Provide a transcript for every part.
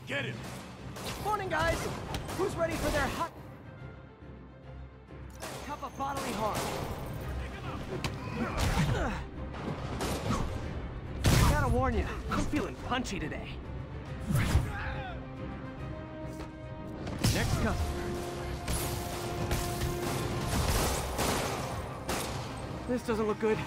Get him! Morning, guys! Who's ready for their hot cup of bodily harm? Gotta warn you, I'm feeling punchy today. Next customer. This doesn't look good.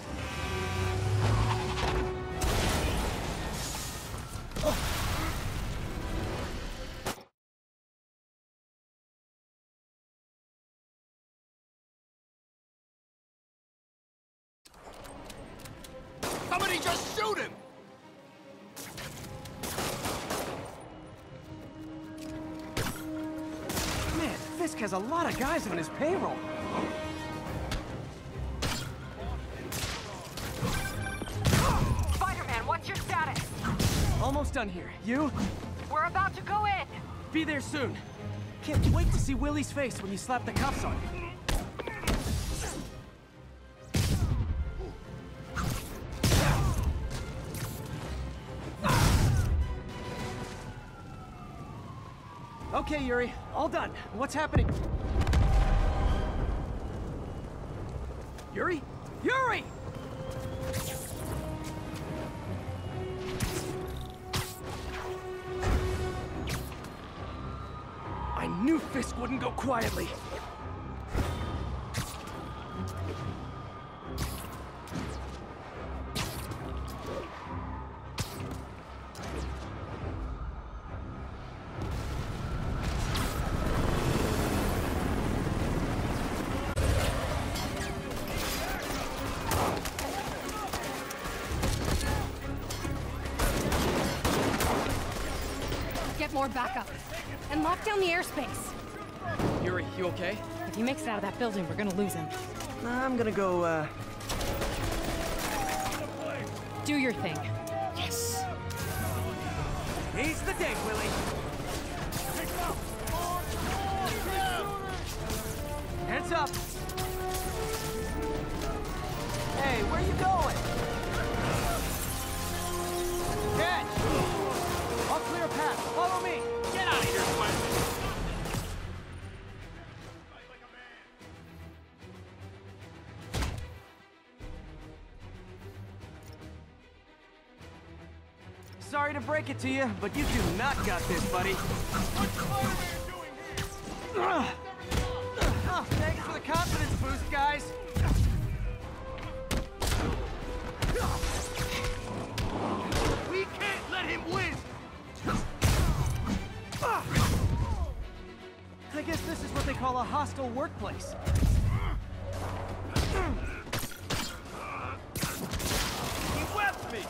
Somebody just shoot him! Man, Fisk has a lot of guys on his payroll. Spider-Man, what's your status? Almost done here. You? We're about to go in. Be there soon. Can't wait to see Willie's face when you slap the cuffs on him. Okay, Yuri. All done. What's happening? Yuri? Yuri! I knew Fisk wouldn't go quietly. Get more backup. And lock down the airspace. Yuri, you okay? If he makes it out of that building, we're gonna lose him. I'm gonna go, Do your thing. Yes! He's the day, Willie! Hands up! Hey, where you going? Catch! I'll clear a path. Follow me! Get out of here, Spider-Man! Sorry to break it to you, but you do not got this, buddy. What's Spider-Man doing here? Thanks for the confidence boost, guys. We can't let him win! I guess this is what they call a hostile workplace. He wept me!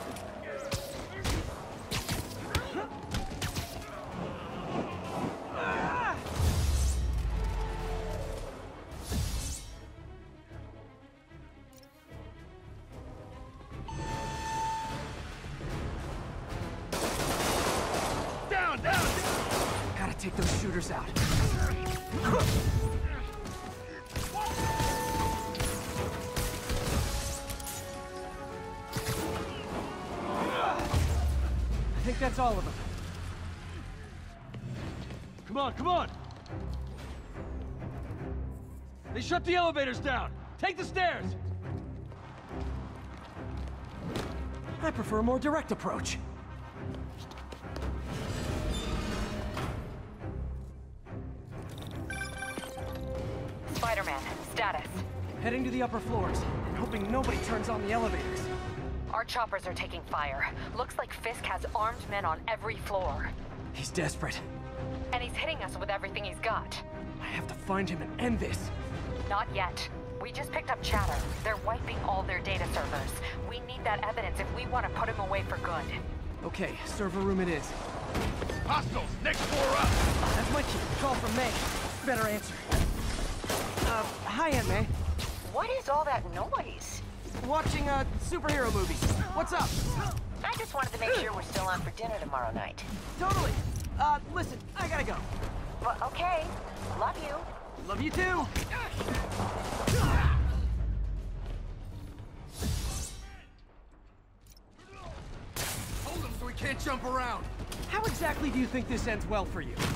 Down, down! Gotta take those shooters out. I think that's all of them. Come on, come on! They shut the elevators down! Take the stairs! I prefer a more direct approach. Spider-Man, status. Heading to the upper floors, and hoping nobody turns on the elevators. Our choppers are taking fire. Looks like Fisk has armed men on every floor. He's desperate. And he's hitting us with everything he's got. I have to find him and end this. Not yet. We just picked up chatter. They're wiping all their data servers. We need that evidence if we want to put him away for good. Okay, server room it is. Hostiles, next floor up! That's my cue. Call from May. Better answer. Hi, Aunt May. What is all that noise? Watching a superhero movie. What's up? I just wanted to make sure we're still on for dinner tomorrow night. Totally. Listen, I gotta go. Well, okay. Love you. Love you too. Hold him so he can't jump around! How exactly do you think this ends well for you?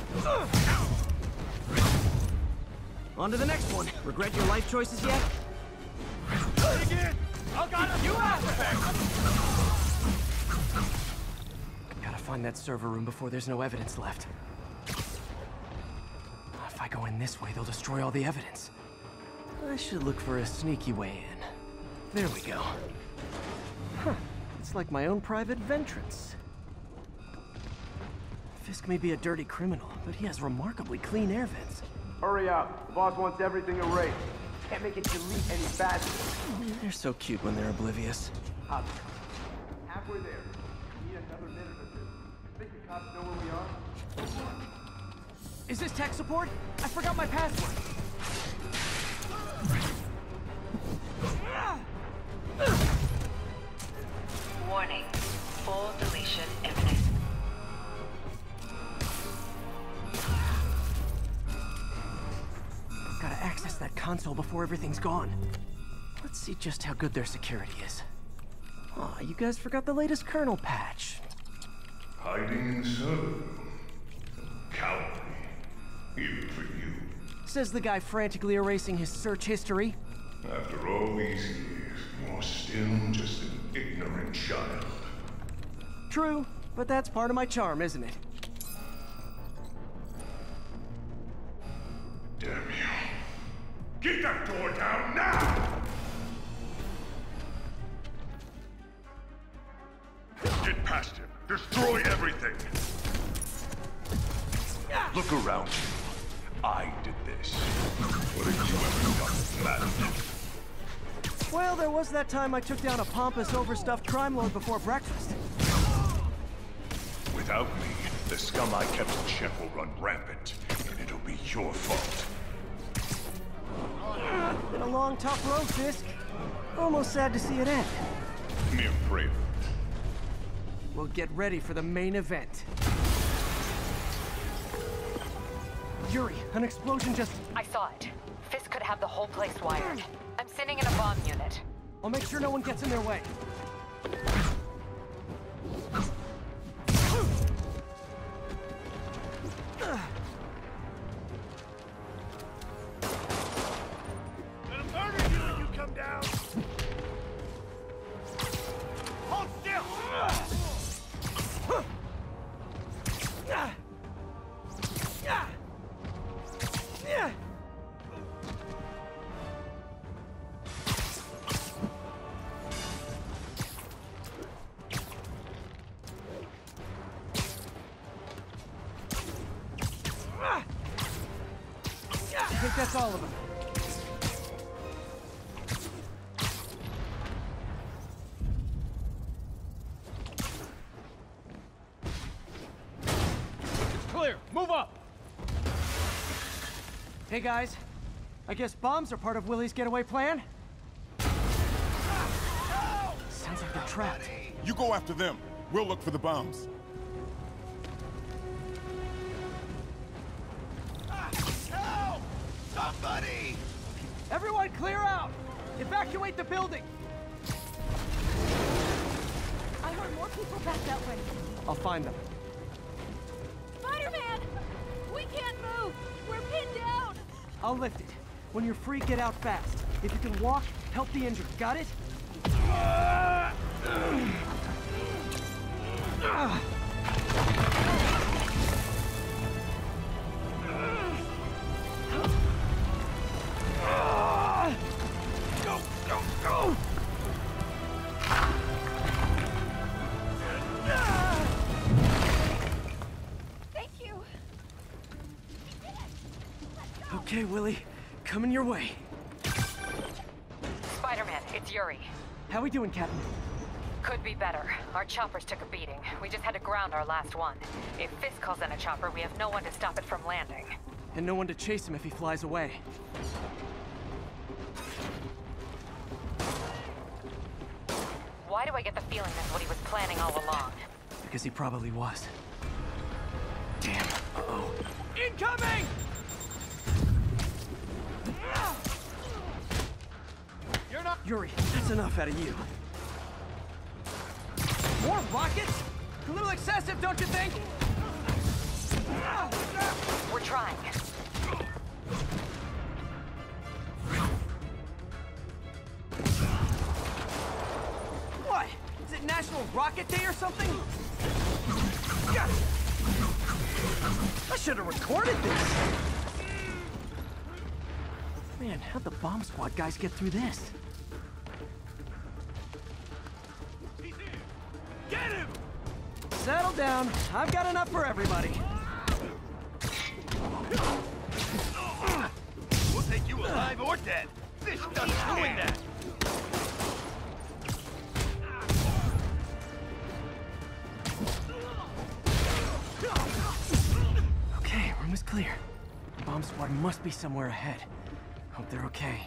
On to the next one. Regret your life choices yet? Dig in! I got it! You aspect! Gotta find that server room before there's no evidence left. If I go in this way, they'll destroy all the evidence. I should look for a sneaky way in. There we go. Huh. It's like my own private ventrance. Fisk may be a dirty criminal, but he has remarkably clean air vents. Hurry up. The boss wants everything erased. Can't make it delete any faster. They're so cute when they're oblivious. Copy. Halfway there. Need another minute or two. Think the cops know where we are? Is this tech support? I forgot my password. Warning. Full deletion imminent. Gotta access that console before everything's gone. Let's see just how good their security is. Aw, you guys forgot the latest kernel patch. Hiding in the server. Cowardly. Even for you. Says the guy frantically erasing his search history. After all these years, you're still just an ignorant child. True, but that's part of my charm, isn't it? Damn you. Get that door down now! Get past him. Destroy everything. Look around you. I did this. What have you ever done that mattered? Well, there was that time I took down a pompous, overstuffed crime lord before breakfast. Without me, the scum I kept in check will run rampant, and it'll be your fault. Been a long, tough road, Fisk. Almost sad to see it end. Mere prelude. We'll get ready for the main event. Yuri, an explosion just... I saw it. Fisk could have the whole place wired. I'm sending in a bomb unit. I'll make sure no one gets in their way. Gonna murder you when you come down! Hold still! I think that's all of them. It's clear! Move up! Hey guys, I guess bombs are part of Willie's getaway plan? Sounds like they're trapped. You go after them. We'll look for the bombs. Help! Somebody! Everyone clear out! Evacuate the building! I heard more people back that way. I'll find them. Spider-Man! We can't move! We're pinned down! I'll lift it. When you're free, get out fast. If you can walk, help the injured. Got it? Go, go, go! Thank you! Okay, Willie. Coming your way. Spider-Man, it's Yuri. How we doing, Captain? Could be better. Our choppers took a beating. We just had to ground our last one. If Fisk calls in a chopper, we have no one to stop it from landing. And no one to chase him if he flies away. Why do I get the feeling that's what he was planning all along? Because he probably was. Damn. Uh-oh. Incoming! You're not... Yuri, that's enough out of you. More rockets? A little excessive, don't you think? We're trying. What? Is it National Rocket Day or something? I should have recorded this. Man, how'd the bomb squad guys get through this? Get him! Settle down. I've got enough for everybody. We'll take you alive or dead. Fish doesn't doing that. Okay, room is clear. Bomb squad must be somewhere ahead. Hope they're okay.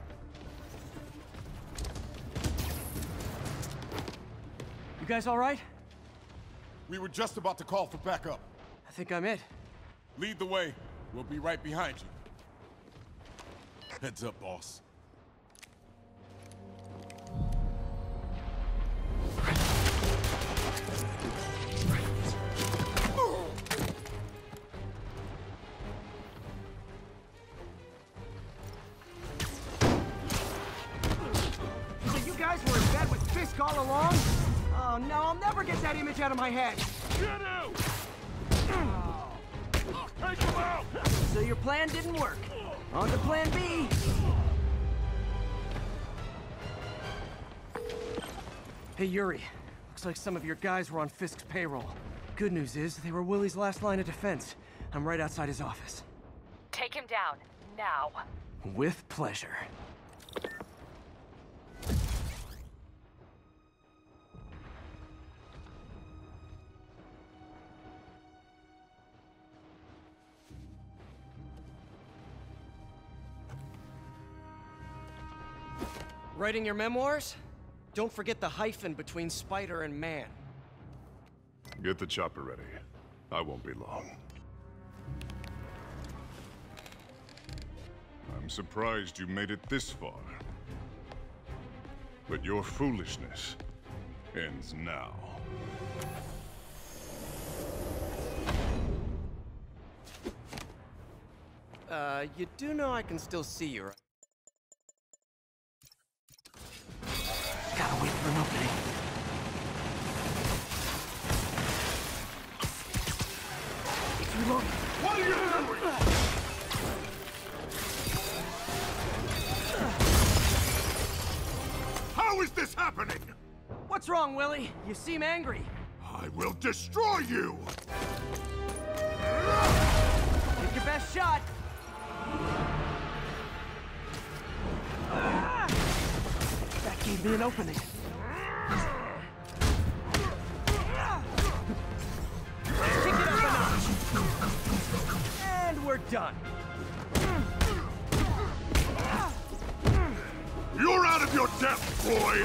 You guys all right? We were just about to call for backup. I think I'm it. Lead the way. We'll be right behind you. Heads up, boss. So you guys were in bed with Fisk all along? Oh no, I'll never get that image out of my head. Get out! Take him out! So your plan didn't work. On to plan B. Hey, Yuri. Looks like some of your guys were on Fisk's payroll. Good news is, they were Willie's last line of defense. I'm right outside his office. Take him down, now. With pleasure. Writing your memoirs? Don't forget the hyphen between spider and man. Get the chopper ready. I won't be long. I'm surprised you made it this far. But your foolishness ends now. You do know I can still see you, right? Gotta wait for an opening. It's reloading. What are you doing? How is this happening? What's wrong, Willie? You seem angry. I will destroy you! Take your best shot. That gave me an opening. Let's kick it up a notch. And we're done. You're out of your depth, boy!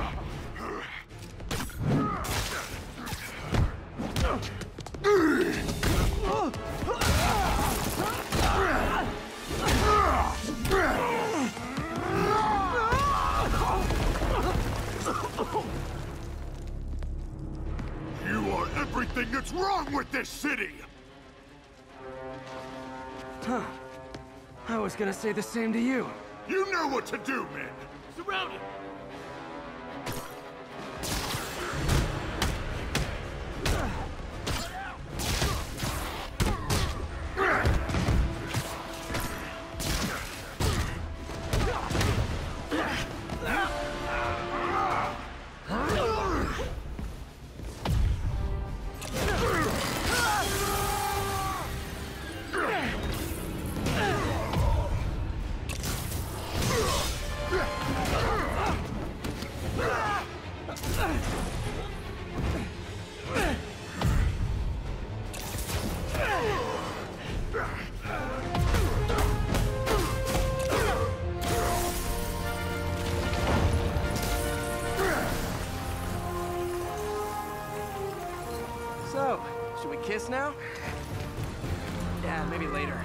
You are everything that's wrong with this city! Huh. I was gonna say the same to you. You know what to do, men! Surround him! So, should we kiss now? Yeah, maybe later.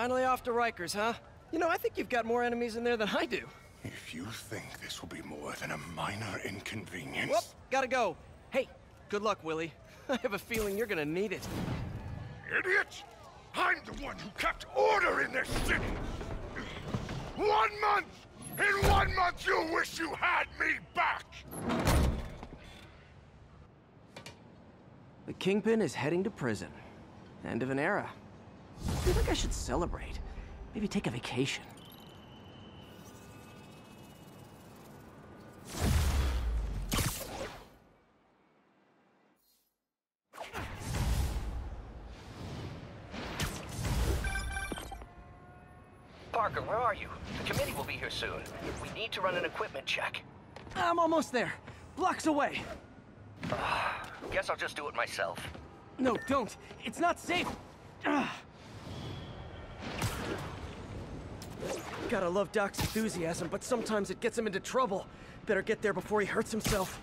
Finally off to Rikers, huh? You know, I think you've got more enemies in there than I do. If you think this will be more than a minor inconvenience... Whoop, gotta go. Hey, good luck, Willie. I have a feeling you're gonna need it. Idiot! I'm the one who kept order in this city! 1 month! In 1 month you'll wish you had me back! The Kingpin is heading to prison. End of an era. I feel like I should celebrate. Maybe take a vacation. Parker, where are you? The committee will be here soon. We need to run an equipment check. I'm almost there. Blocks away. Guess I'll just do it myself. No, don't. It's not safe. Gotta love Doc's enthusiasm, but sometimes it gets him into trouble. Better get there before he hurts himself.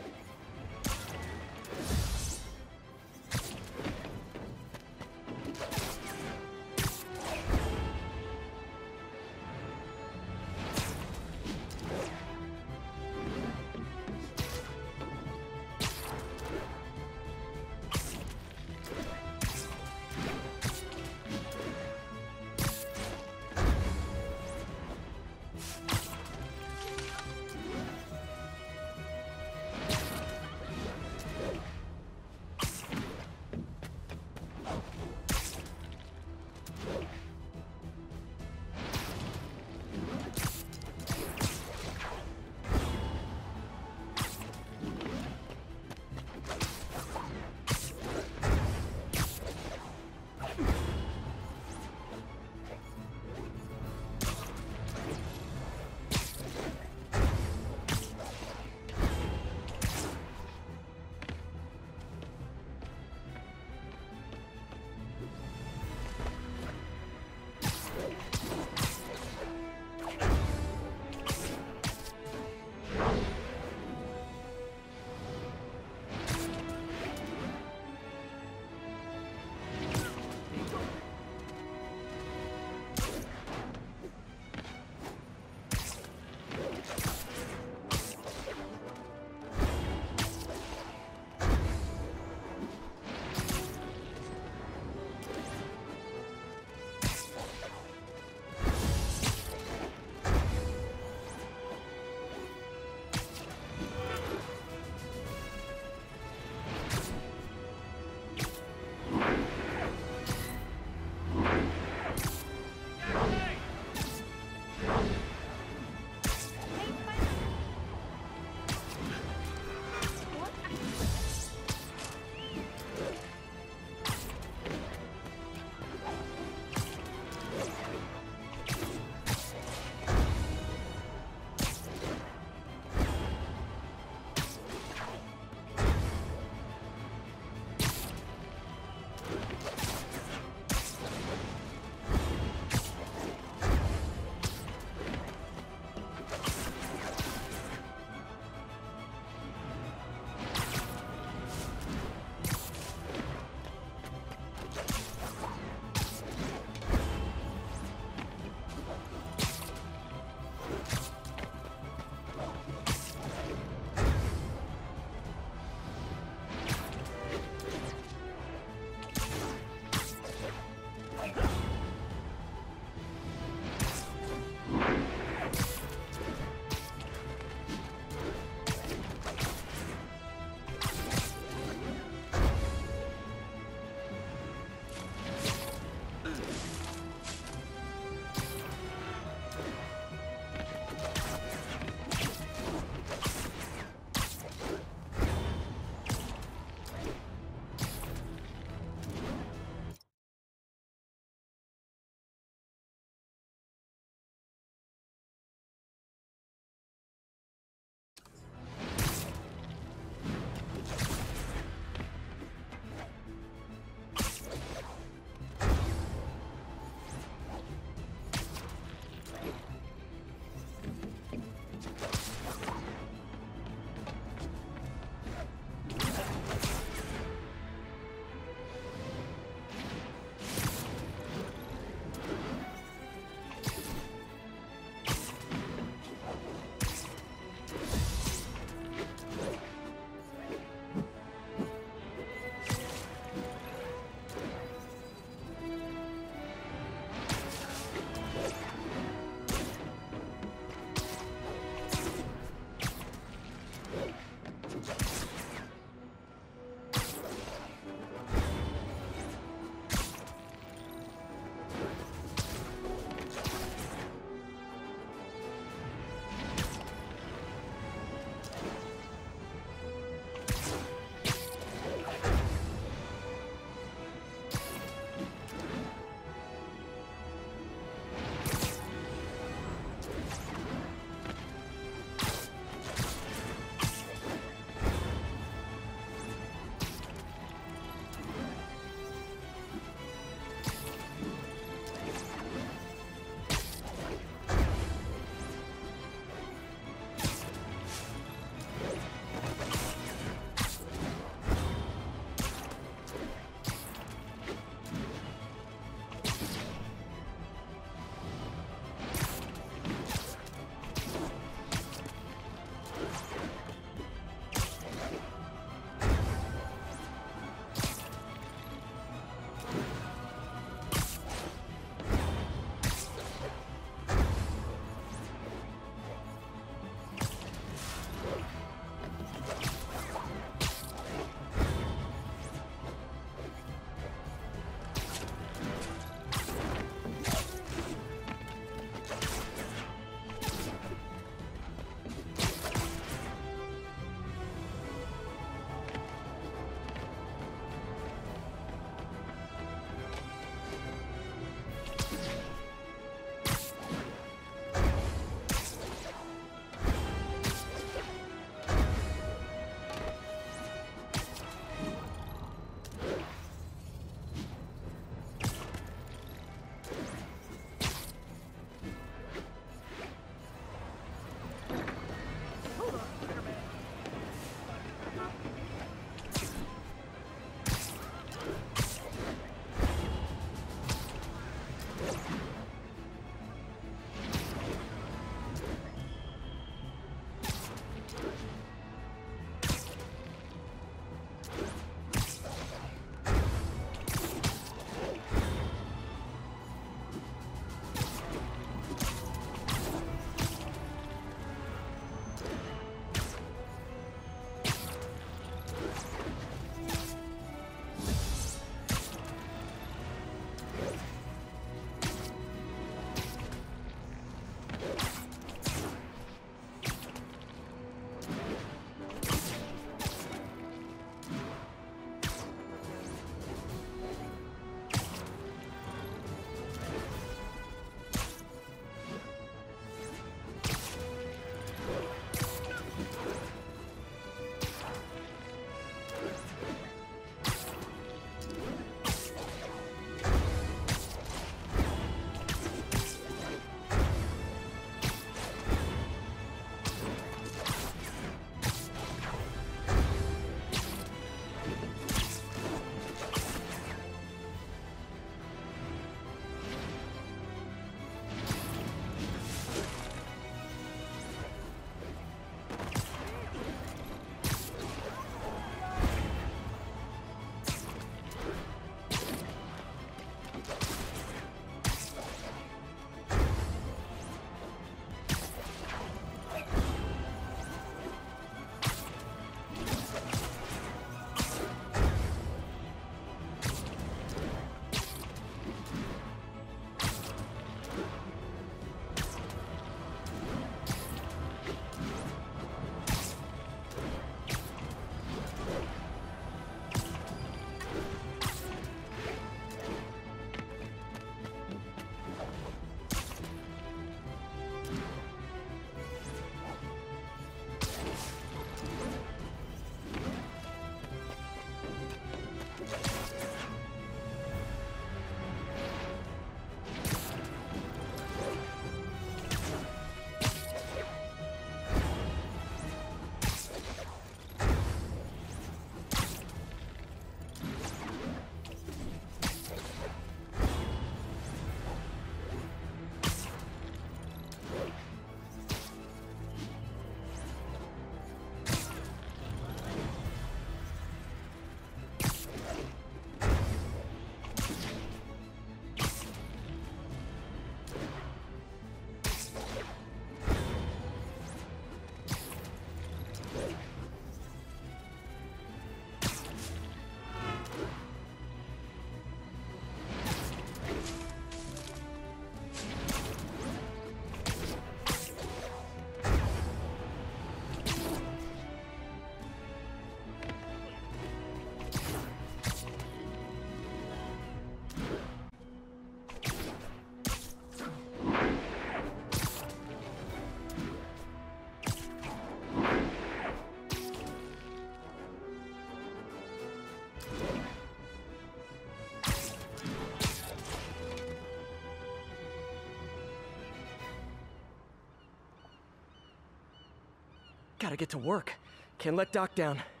Gotta get to work. Can't let Doc down.